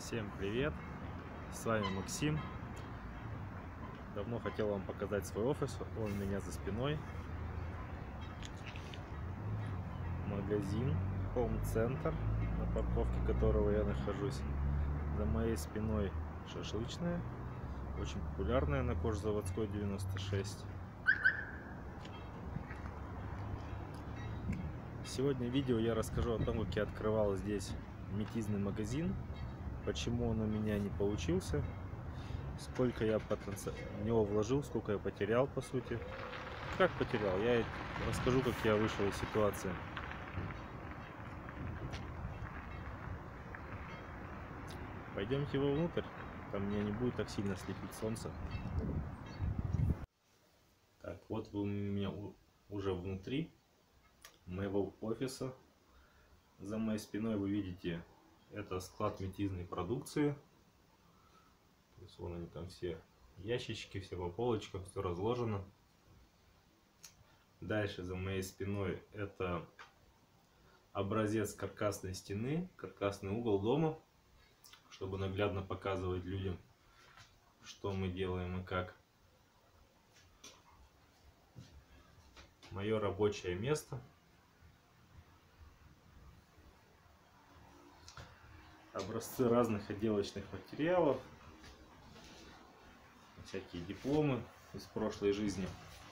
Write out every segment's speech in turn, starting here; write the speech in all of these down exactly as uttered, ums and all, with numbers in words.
Всем привет! С вами Максим. Давно хотел вам показать свой офис. Он у меня за спиной. Магазин Home Center, на парковке которого я нахожусь. За моей спиной шашлычная, очень популярная, на Кожзаводской девяносто шесть. Сегодня в видео я расскажу о том, как я открывал здесь метизный магазин, почему он у меня не получился, сколько я потенци... в него вложил, сколько я потерял, по сути. Как потерял? Я расскажу, как я вышел из ситуации. Пойдемте вовнутрь, там меня не будет так сильно слепить солнце. Так, вот вы у меня уже внутри моего офиса. За моей спиной вы видите, это склад метизной продукции. То есть вон они там все ящички, все по полочкам, все разложено. Дальше за моей спиной это образец каркасной стены, каркасный угол дома, чтобы наглядно показывать людям, что мы делаем и как. Мое рабочее место. Образцы разных отделочных материалов, всякие дипломы из прошлой жизни.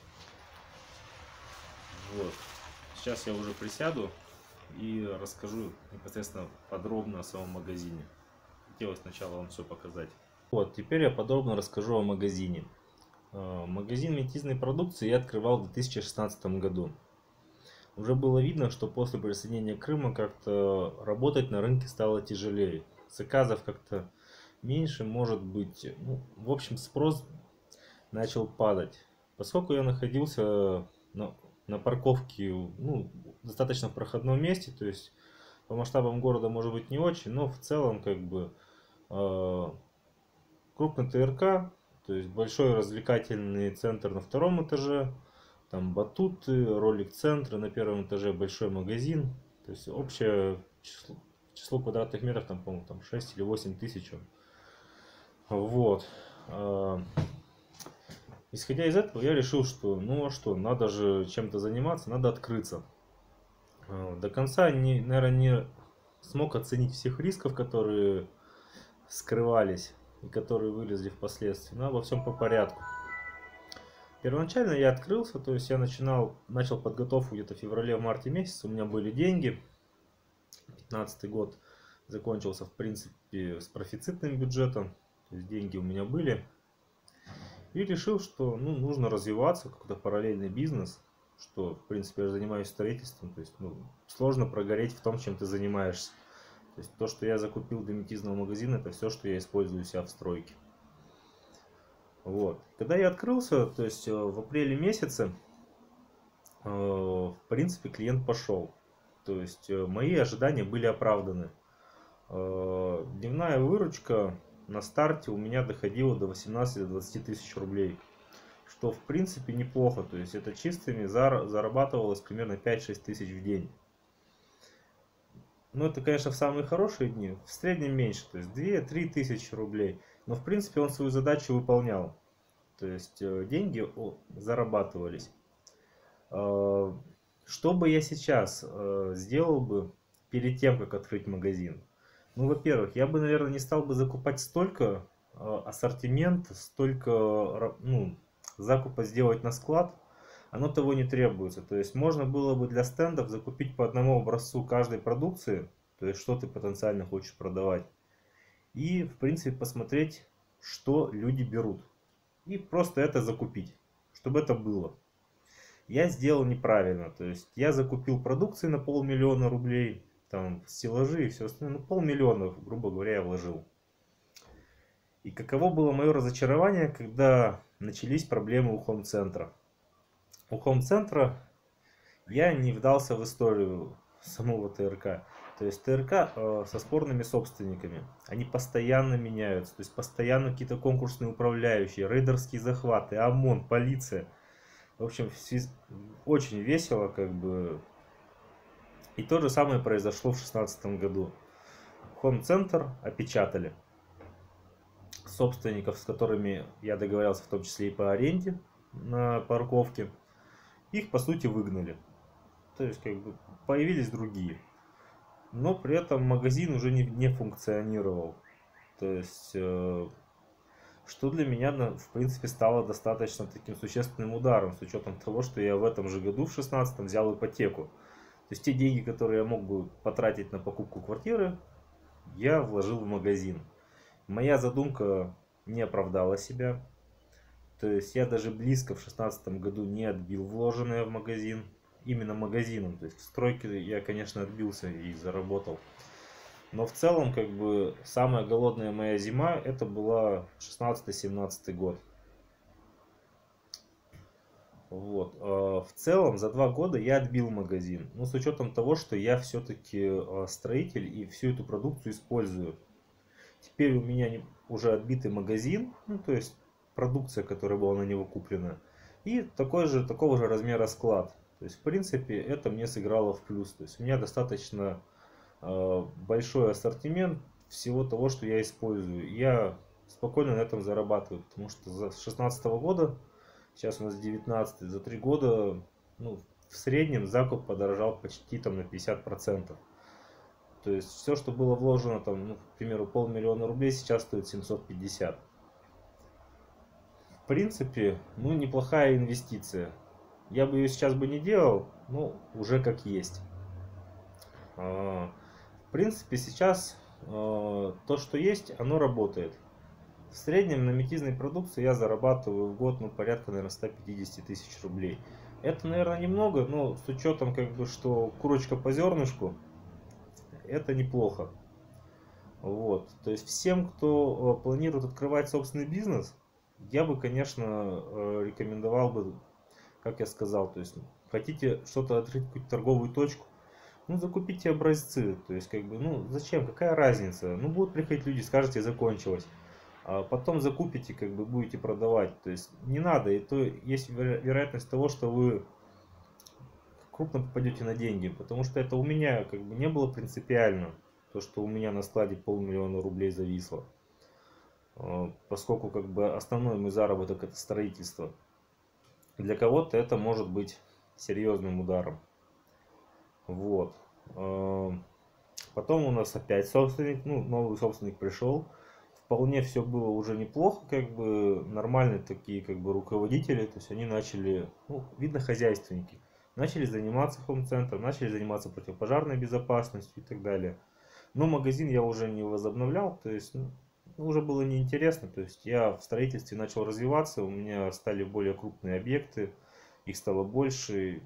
Вот. Сейчас я уже присяду и расскажу непосредственно подробно о самом магазине. Хотелось сначала вам все показать. Вот, теперь я подробно расскажу о магазине. Магазин метизной продукции я открывал в две тысячи шестнадцатом году. Уже было видно, что после присоединения Крыма как-то работать на рынке стало тяжелее. Заказов как-то меньше, может быть. Ну, в общем, спрос начал падать. Поскольку я находился на, на парковке, ну, достаточно в проходном месте, то есть по масштабам города может быть не очень, но в целом как бы э, крупный ТРК, то есть большой развлекательный центр на втором этаже. Там батуты, ролик-центры, на первом этаже большой магазин. То есть общее число, число квадратных метров там, по-моему, там шесть или восемь тысяч. Вот. Исходя из этого, я решил, что ну а что, надо же чем-то заниматься, надо открыться. До конца, не, наверное, не смог оценить всех рисков, которые скрывались и которые вылезли впоследствии. Но обо всем по порядку. Первоначально я открылся, то есть я начинал, начал подготовку где-то в феврале-марте месяце, у меня были деньги. пятнадцатый год закончился в принципе с профицитным бюджетом, то есть деньги у меня были. И решил, что ну, нужно развиваться, какой-то параллельный бизнес, что в принципе я занимаюсь строительством, то есть ну, сложно прогореть в том, чем ты занимаешься. То есть то, что я закупил для метизного магазина, это все, что я использую у себя в стройке. Вот. Когда я открылся, то есть в апреле месяце, в принципе, клиент пошел. То есть мои ожидания были оправданы. Дневная выручка на старте у меня доходила до восемнадцати-двадцати тысяч рублей. Что в принципе неплохо. То есть это чистыми зарабатывалось примерно пять-шесть тысяч в день. Ну это, конечно, в самые хорошие дни. В среднем меньше. То есть две-три тысячи рублей. Но в принципе он свою задачу выполнял. То есть деньги зарабатывались. Что бы я сейчас сделал бы перед тем, как открыть магазин? Ну, во-первых, я бы, наверное, не стал бы закупать столько ассортимент, столько ну, закупа сделать на склад. Оно того не требуется. То есть можно было бы для стендов закупить по одному образцу каждой продукции. То есть что ты потенциально хочешь продавать. И, в принципе, посмотреть, что люди берут. И просто это закупить, чтобы это было. Я сделал неправильно. То есть я закупил продукции на полмиллиона рублей. Там стеллажи и все остальное. Ну, полмиллиона, грубо говоря, я вложил. И каково было мое разочарование, когда начались проблемы у Home-центра. У Home-центра я не вдался в историю самого ТРК. То есть ТРК э, со спорными собственниками. Они постоянно меняются. То есть постоянно какие-то конкурсные управляющие, рейдерские захваты, ОМОН, полиция. В общем, очень весело как бы. И то же самое произошло в две тысячи шестнадцатом году. Home-центр опечатали. собственников, с которыми я договорился, в том числе и по аренде на парковке, их по сути выгнали. То есть как бы появились другие. Но при этом магазин уже не, не функционировал. То есть, э, что для меня, на- в принципе, стало достаточно таким существенным ударом, с учетом того, что я в этом же году, в шестнадцатом, взял ипотеку. То есть те деньги, которые я мог бы потратить на покупку квартиры, я вложил в магазин. Моя задумка не оправдала себя. То есть я даже близко в шестнадцатом году не отбил вложенное в магазин. Именно магазином. То есть в стройке я, конечно, отбился и заработал. Но в целом, как бы, самая голодная моя зима, это была шестнадцатый-семнадцатый год. Вот. а В целом, за два года я отбил магазин. Ну, с учетом того, что я все-таки строитель и всю эту продукцию использую. Теперь у меня не- уже отбитый магазин, ну, то есть продукция, которая была на него куплена, и такой же, такого же размера склад. То есть, в принципе, это мне сыграло в плюс. То есть, у меня достаточно э, большой ассортимент всего того, что я использую. Я спокойно на этом зарабатываю, потому что за шестнадцатого года, сейчас у нас девятнадцатый, за три года, ну, в среднем закуп подорожал почти там на пятьдесят процентов. То есть все, что было вложено, там, ну, к примеру, полмиллиона рублей, сейчас стоит семьсот пятьдесят. В принципе, ну, неплохая инвестиция. Я бы ее сейчас бы не делал, но уже как есть. А, В принципе, сейчас а, то, что есть, оно работает. В среднем на метизной продукции я зарабатываю в год, ну, порядка, наверное, сто пятьдесят тысяч рублей. Это, наверное, немного, но с учетом, как бы, что курочка по зернышку, это неплохо. Вот. То есть всем, кто э, планирует открывать собственный бизнес, я бы, конечно, э, рекомендовал бы, как я сказал, то есть хотите что-то открыть, какую-то торговую точку, ну, закупите образцы. То есть, как бы, ну, зачем, какая разница? Ну, будут приходить люди, скажете, закончилось. А потом закупите, как бы, будете продавать. То есть, не надо, и то есть веро- вероятность того, что вы крупно попадете на деньги, потому что это у меня, как бы, не было принципиально, то, что у меня на складе полмиллиона рублей зависло. Э, поскольку, как бы, основной мой заработок это строительство. Для кого-то это может быть серьезным ударом. Вот. Э, Потом у нас опять собственник, ну, новый собственник пришел. Вполне все было уже неплохо, как бы нормальные такие, как бы, руководители, то есть они начали, ну, видно, хозяйственники, начали заниматься хоум-центром, начали заниматься противопожарной безопасностью и так далее. Но магазин я уже не возобновлял, то есть, ну, уже было неинтересно. То есть я в строительстве начал развиваться, у меня стали более крупные объекты, их стало больше.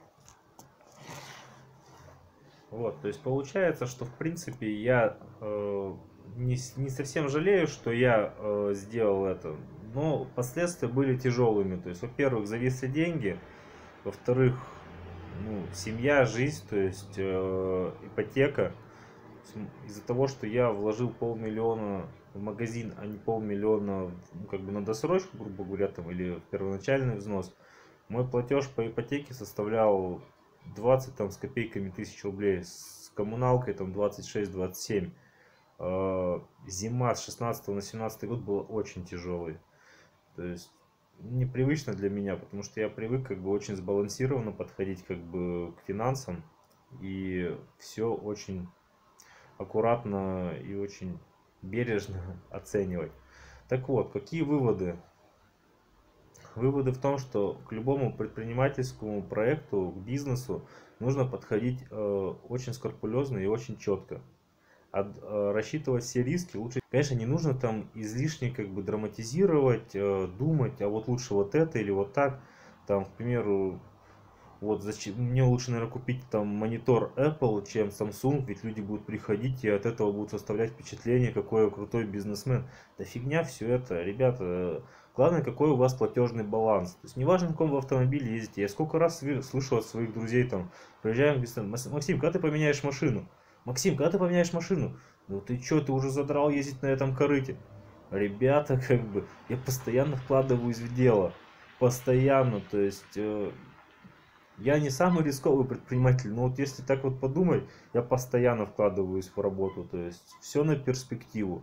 Вот, то есть получается, что в принципе я э, не, с- не совсем жалею, что я э, сделал это, но последствия были тяжелыми. То есть, во-первых, зависли деньги, во-вторых, ну, семья, жизнь, то есть э, ипотека. Из-за того, что я вложил полмиллиона в магазин, а не полмиллиона, ну, как бы на досрочку, грубо говоря, там, или в первоначальный взнос, мой платеж по ипотеке составлял двадцать там с копейками тысяч рублей, с коммуналкой там двадцать шесть-двадцать семь. Э, Зима с шестнадцатого на семнадцатый год была очень тяжелой. То есть непривычно для меня, потому что я привык, как бы, очень сбалансированно подходить, как бы, к финансам, и все очень аккуратно и очень бережно оценивать. Так вот, какие выводы? Выводы в том, что к любому предпринимательскому проекту, к бизнесу нужно подходить э, очень скрупулезно и очень четко. От- э, рассчитывать все риски лучше. Конечно, не нужно там излишне, как бы, драматизировать, э, думать, а вот лучше вот это или вот так. Там, к примеру, вот зачем мне лучше, наверное, купить там монитор Apple, чем Samsung, ведь люди будут приходить и от этого будут составлять впечатление, какой я крутой бизнесмен. Да фигня все это, ребята. Главное, какой у вас платежный баланс. То есть неважно, на каком вы автомобиле ездите. Я сколько раз сви- слышал от своих друзей, там, приезжаем, говорят: Максим, когда ты поменяешь машину? Максим, когда ты поменяешь машину? Ну ты чё, ты уже задрал ездить на этом корыте? Ребята, как бы, я постоянно вкладываюсь в дело. Постоянно, то есть э, я не самый рисковый предприниматель, но вот если так вот подумать, я постоянно вкладываюсь в работу, то есть все на перспективу.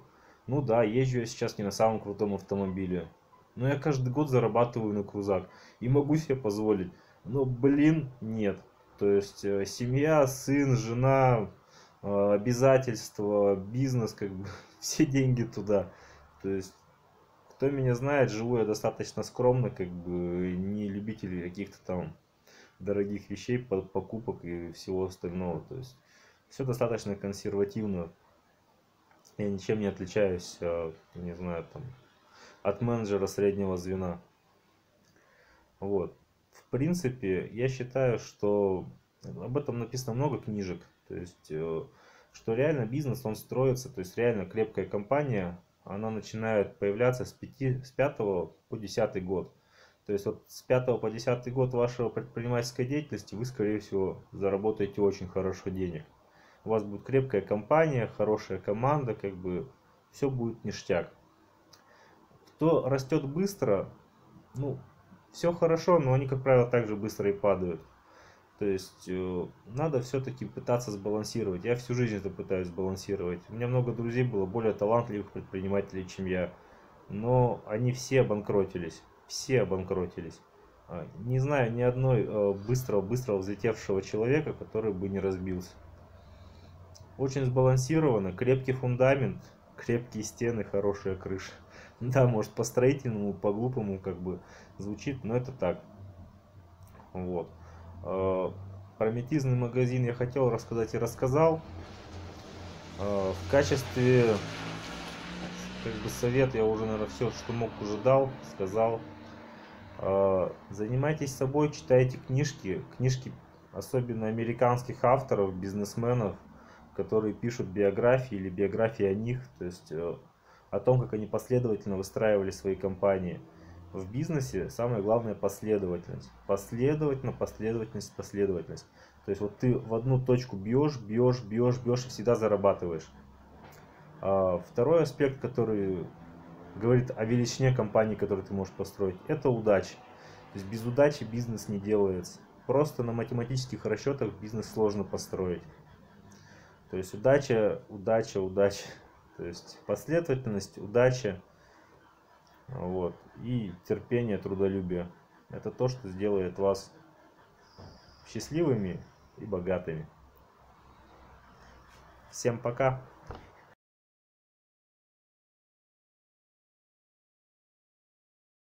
Ну да, езжу я сейчас не на самом крутом автомобиле. Но я каждый год зарабатываю на крузак. И могу себе позволить. Но, блин, нет. То есть э, семья, сын, жена, э, обязательства, бизнес, как бы все деньги туда. То есть, кто меня знает, живу я достаточно скромно, как бы не любитель каких-то там дорогих вещей, по- покупок и всего остального. То есть, все достаточно консервативно. Я ничем не отличаюсь, э, не знаю, там, от менеджера среднего звена. Вот. В принципе, я считаю, что об этом написано много книжек. То есть, э, что реально бизнес, он строится, то есть реально крепкая компания, она начинает появляться с, пяти, с пятого по десятый год. То есть вот с пятого по десятый год вашего предпринимательской деятельности вы, скорее всего, заработаете очень хорошо денег. У вас будет крепкая компания, хорошая команда, как бы все будет ништяк. Кто растет быстро, ну, все хорошо, но они, как правило, также быстро и падают. То есть э, надо все-таки пытаться сбалансировать. Я всю жизнь это пытаюсь сбалансировать. У меня много друзей было более талантливых предпринимателей, чем я. Но они все обанкротились. Все обанкротились. А, Не знаю ни одной э, быстро-быстро взлетевшего человека, который бы не разбился. Очень сбалансировано, крепкий фундамент, крепкие стены, хорошая крыша. Да, может по строительному, по глупому как бы звучит, но это так. Вот. Э, Про метизный магазин я хотел рассказать и рассказал. Э, В качестве как бы совет я уже, наверное, все, что мог, уже дал, сказал. Э, Занимайтесь собой, читайте книжки, книжки особенно американских авторов, бизнесменов, которые пишут биографии или биографии о них, то есть э, о том, как они последовательно выстраивали свои компании. В бизнесе самое главное последовательность. Последовательно, последовательность, последовательность. То есть вот ты в одну точку бьешь, бьешь, бьешь, бьешь и всегда зарабатываешь. А второй аспект, который говорит о величине компании, которую ты можешь построить, это удача. То есть без удачи бизнес не делается. Просто на математических расчетах бизнес сложно построить. То есть удача, удача, удача. То есть последовательность, удача, вот, и терпение, трудолюбие. Это то, что сделает вас счастливыми и богатыми. Всем пока!